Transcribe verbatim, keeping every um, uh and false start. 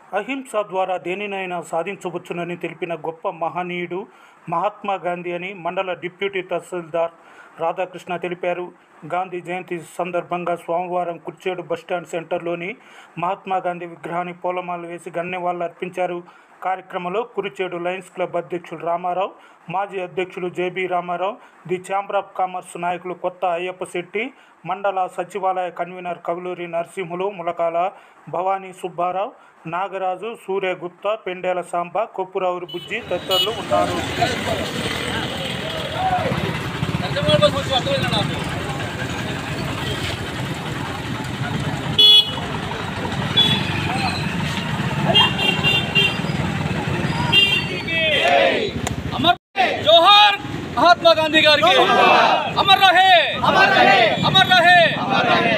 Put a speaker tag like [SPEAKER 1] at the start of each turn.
[SPEAKER 1] అహింస ద్వారా దేనినైనా సాధించవచ్చునని తెలిపిన గొప్ప మహనీయుడు మహాత్మా గాంధీ అని మండల డిప్యూటీ తహసీల్దార్ రాధాకృష్ణ తెలిపారు. గాంధీ జయంతి సందర్భంగా సోమవారం కుర్చేడు బస్టాండ్ సెంటర్లోని మహాత్మా గాంధీ విగ్రహాన్ని పూలమాలలు వేసి ఘననివాళులు అర్పించారు. కార్యక్రమంలో కురిచేడు లయన్స్ క్లబ్ అధ్యక్షులు రామారావు, మాజీ అధ్యక్షులు JB Ramarao, the chamber of commerce నాయకులు కొత్త అయ్యప్ప శెట్టి, మండల సచివాలయ కన్వీనర్ కవులూరి నరసింహులు, ములకాల భవానీ సుబ్బారావు, నాగరాజు, సూర్యగుప్తా, పెండేల సాంబ, కొప్పురావురి బుజ్జి తదితరులు ఉన్నారు.
[SPEAKER 2] जोहार महात्मा गांधी गारी अमर रहे अमर रहे अमर रहे